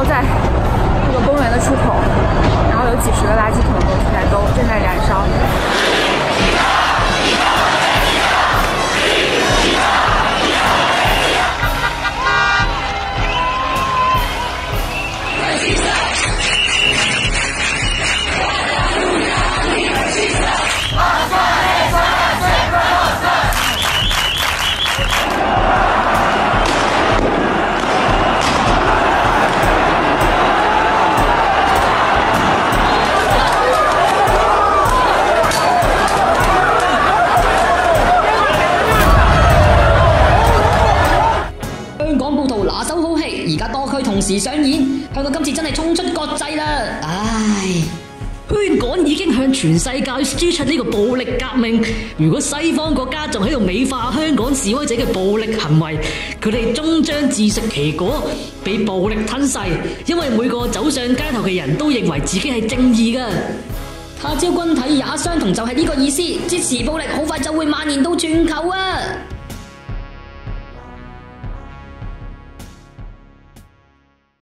后在这个公园的出口，然后有几十个垃圾桶现在都正在燃烧。 香港暴徒拿手好戲，而家多區同時上演，香港今次真係衝出國際啦！唉，香港已經向全世界輸出呢個暴力革命。如果西方國家仲喺度美化香港示威者嘅暴力行為，佢哋終將自食其果，被暴力吞噬。因為每個走上街頭嘅人都認為自己係正義㗎。他朝君體也相同，就係呢個意思。支持暴力好快就會蔓延到全球啊！